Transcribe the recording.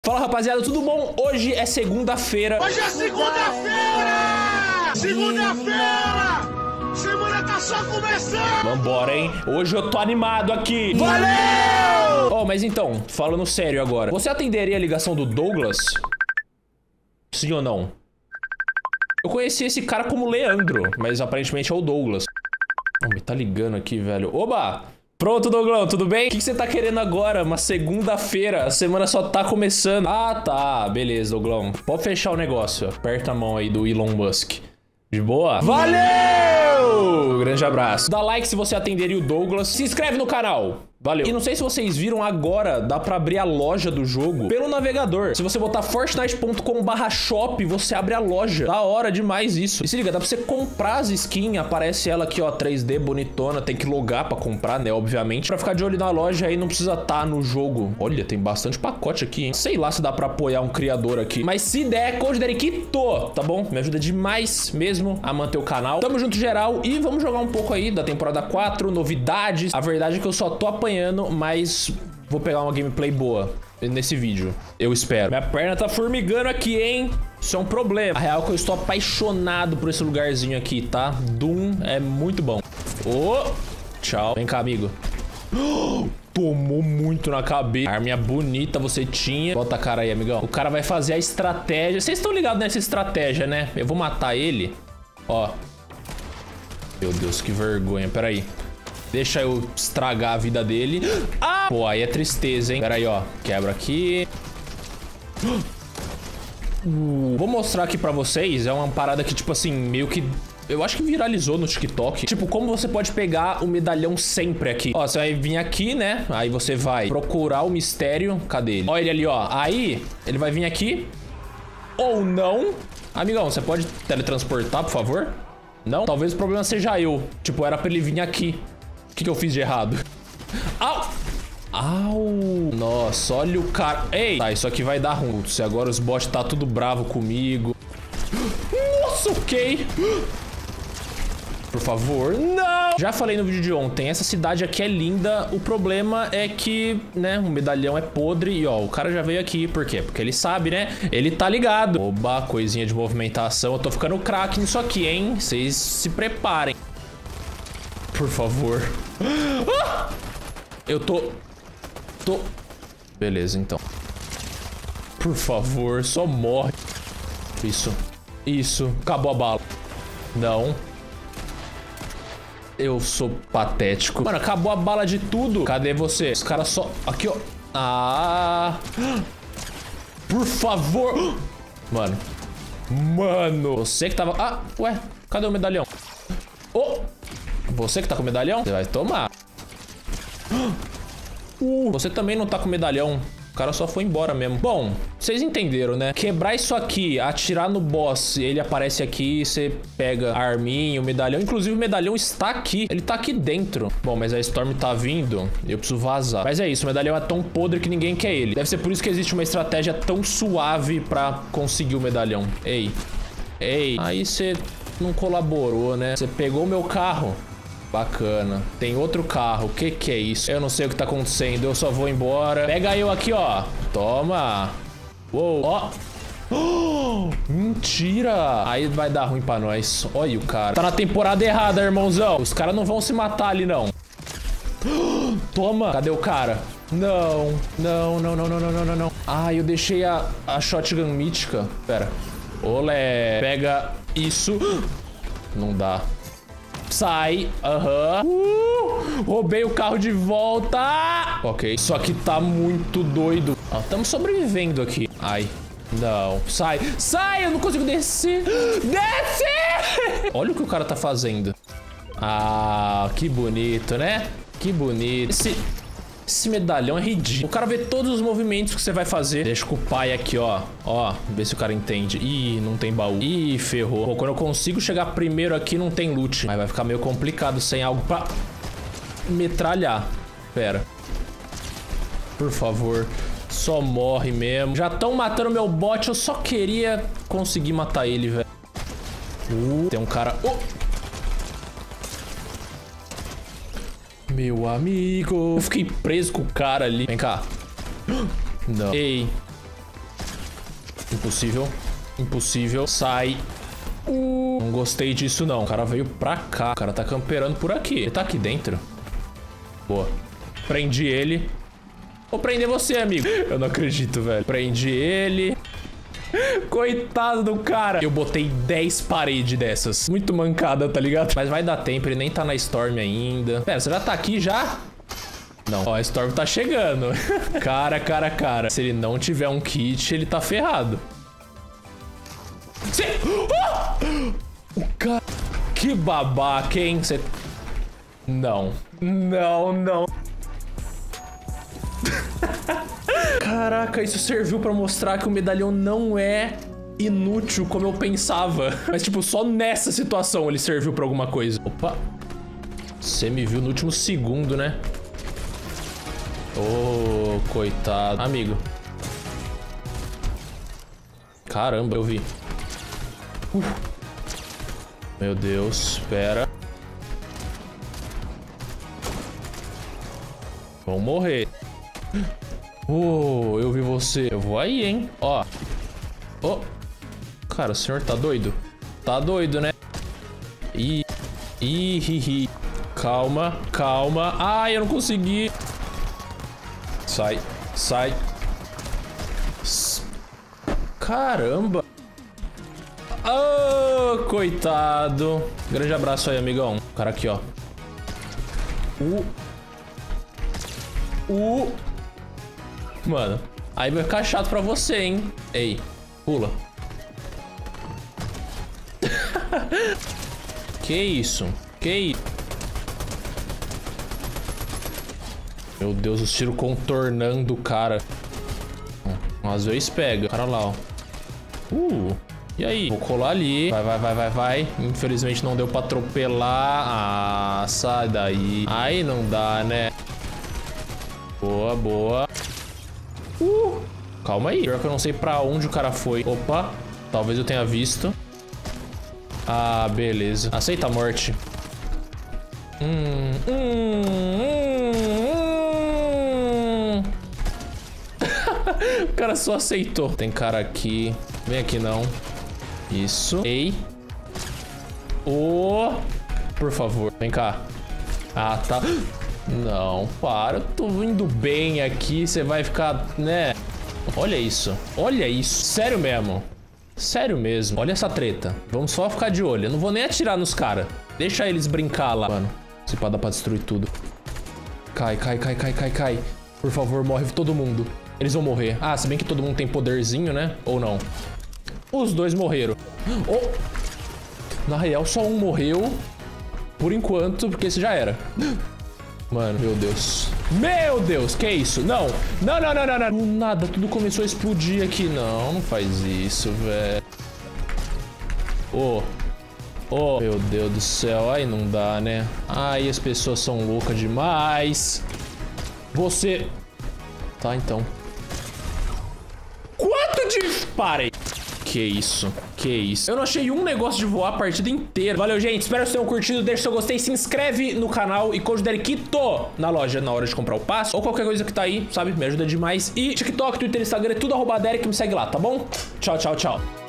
Fala rapaziada, tudo bom? Hoje é segunda-feira. Hoje é segunda-feira! Segunda-feira! Semana tá só começando! Vambora, hein? Hoje eu tô animado aqui. Valeu! Oh, mas então, falando sério agora. Você atenderia a ligação do Douglas? Sim ou não? Eu conheci esse cara como Leandro, mas aparentemente é o Douglas. Oh, me tá ligando aqui, velho. Oba! Pronto, Douglão, tudo bem? O que você tá querendo agora? Uma segunda-feira, a semana só tá começando. Ah, tá, beleza, Douglão. Pode fechar o negócio, aperta a mão aí do Elon Musk. De boa? Valeu! Grande abraço. Dá like se você atenderia o Douglas. Se inscreve no canal. Valeu. E não sei se vocês viram agora, dá pra abrir a loja do jogo pelo navegador. Se você botar fortnite.com/shop, você abre a loja. Da hora demais isso. E se liga, dá pra você comprar as skins. Aparece ela aqui, ó, 3D, bonitona. Tem que logar pra comprar, né, obviamente. Pra ficar de olho na loja aí, não precisa estar no jogo. Olha, tem bastante pacote aqui, hein. Sei lá se dá pra apoiar um criador aqui. Mas se der, Code Derikito, tá bom? Me ajuda demais mesmo a manter o canal. Tamo junto geral e vamos jogar um pouco aí da temporada 4, novidades. A verdade é que eu só tô apanhando, mas vou pegar uma gameplay boa nesse vídeo, eu espero. Minha perna tá formigando aqui, hein? Isso é um problema. A real é que eu estou apaixonado por esse lugarzinho aqui, tá? Doom é muito bom. Ô, tchau. Vem cá, amigo. Tomou muito na cabeça. Arminha bonita você tinha. Bota a cara aí, amigão. O cara vai fazer a estratégia. Vocês estão ligados nessa estratégia, né? Eu vou matar ele. Ó. Meu Deus, que vergonha. Pera aí. Deixa eu estragar a vida dele. Ah! Pô, aí é tristeza, hein? Pera aí, ó. Quebra aqui. Vou mostrar aqui pra vocês. É uma parada que, tipo assim, meio que... eu acho que viralizou no TikTok. Tipo, como você pode pegar o medalhão sempre aqui. Ó, você vai vir aqui, né? Aí você vai procurar o mistério. Cadê ele? Ó ele ali, ó. Aí, ele vai vir aqui. Ou não. Amigão, você pode teletransportar, por favor? Não? Talvez o problema seja eu. Tipo, era pra ele vir aqui. O que eu fiz de errado? Au! Au! Nossa, olha o cara. Ei! Tá, isso aqui vai dar ruim. Se agora os bots tá tudo bravo comigo. Nossa, ok. Por favor, não! Já falei no vídeo de ontem, essa cidade aqui é linda. O problema é que, né, o medalhão é podre. E, ó, o cara já veio aqui. Por quê? Porque ele sabe, né? Ele tá ligado. Oba, coisinha de movimentação. Eu tô ficando craque nisso aqui, hein? Vocês se preparem. Por favor. Ah! Eu tô... Beleza, então. Por favor, só morre. Isso. Acabou a bala. Não. Eu sou patético. Mano, acabou a bala de tudo. Cadê você? Os caras só... aqui, ó. Ah. Por favor. Mano. Você que tava... ah, ué. Cadê o medalhão? Oh. Você que tá com medalhão? Você vai tomar. Você também não tá com medalhão. O cara só foi embora mesmo. Bom, vocês entenderam, né? Quebrar isso aqui, atirar no boss, ele aparece aqui, você pega a arminha, o medalhão. Inclusive o medalhão está aqui. Ele tá aqui dentro. Bom, mas a Storm tá vindo. Eu preciso vazar. Mas é isso, o medalhão é tão podre que ninguém quer ele. Deve ser por isso que existe uma estratégia tão suave pra conseguir o medalhão. Ei. Aí você não colaborou, né? Você pegou o meu carro. Bacana. Tem outro carro. O que é isso? Eu não sei o que tá acontecendo. Eu só vou embora. Pega eu aqui, ó. Toma. Uou. Ó. Oh, mentira. Aí vai dar ruim pra nós. Olha o cara. Tá na temporada errada, irmãozão. Os caras não vão se matar ali, não. Toma. Cadê o cara? Não. Não. Ah, eu deixei a shotgun mítica. Pera. Olé. Pega isso. Não dá. Sai, roubei o carro de volta. Ok, isso aqui tá muito doido. Ó, estamos sobrevivendo aqui. Ai, não, sai, eu não consigo descer. Desce! Olha o que o cara tá fazendo. Ah, que bonito, né? Que bonito. Esse medalhão é ridículo. O cara vê todos os movimentos que você vai fazer. Deixa com o pai aqui, ó. Ó, ver se o cara entende. Ih, não tem baú. Ih, ferrou. Pô, quando eu consigo chegar primeiro aqui, não tem loot. Mas vai ficar meio complicado sem algo pra metralhar. Pera. Por favor. Só morre mesmo. Já estão matando meu bot. Eu só queria conseguir matar ele, velho. Tem um cara... Meu amigo. Eu fiquei preso com o cara ali. Vem cá. Não. Ei. Impossível. Impossível. Sai. Não gostei disso, não. O cara veio pra cá. O cara tá camperando por aqui. Ele tá aqui dentro. Boa. Prendi ele. Vou prender você, amigo. Eu não acredito, velho. Prendi ele. Coitado do cara. Eu botei 10 paredes dessas. Muito mancada, tá ligado? Mas vai dar tempo. Ele nem tá na Storm ainda. Pera, você já tá aqui já? Não. Ó, a Storm tá chegando. Cara. Se ele não tiver um kit, ele tá ferrado. O cara... Que babaca, hein? Você... Não. Caraca, isso serviu pra mostrar que o medalhão não é inútil como eu pensava. Mas, tipo, só nessa situação ele serviu pra alguma coisa. Opa. Você me viu no último segundo, né? Ô, coitado. Amigo. Caramba, eu vi. Meu Deus, espera. Vão morrer. Eu vi você. Eu vou aí, hein? Ó. Cara, o senhor tá doido? Tá doido, né? Ih. Calma. Ai, eu não consegui. Sai. Caramba. Coitado. Grande abraço aí, amigão. O cara aqui, ó. Mano, aí vai ficar chato pra você, hein? Ei, pula. Que isso? Meu Deus, os tiros contornando o cara. Às vezes pega. O cara lá, ó. E aí? Vou colar ali. Vai. Infelizmente não deu pra atropelar. Ah, sai daí. Aí não dá, né? Boa. Calma aí. Pior que eu não sei pra onde o cara foi. Opa. Talvez eu tenha visto. Ah, beleza. Aceita a morte. O cara só aceitou. Tem cara aqui. Vem aqui, não. Isso. Ei. Por favor. Vem cá. Ah, tá. Não, para. Eu tô indo bem aqui. Você vai ficar, né? Olha isso. Sério mesmo. Olha essa treta. Vamos só ficar de olho. Eu não vou nem atirar nos caras. Deixa eles brincar lá. Mano, se pá, dá pra destruir tudo. Cai. Por favor, morre todo mundo. Eles vão morrer. Ah, se bem que todo mundo tem poderzinho, né? Ou não? Os dois morreram. Na real, só um morreu. Por enquanto, porque esse já era. Mano, meu Deus. Que isso? Não. Do nada, tudo começou a explodir aqui. Não faz isso, velho. Meu Deus do céu. Aí não dá, né? Aí as pessoas são loucas demais. Você... Tá, então. Quanto de... Parei. Que isso. Eu não achei um negócio de voar a partida inteira. Valeu, gente. Espero que vocês tenham curtido. Deixa seu gostei, se inscreve no canal e código Derekito na loja na hora de comprar o passe. Ou qualquer coisa que tá aí, sabe? Me ajuda demais. E TikTok, Twitter, Instagram, é tudo @Derek. Me segue lá, tá bom? Tchau.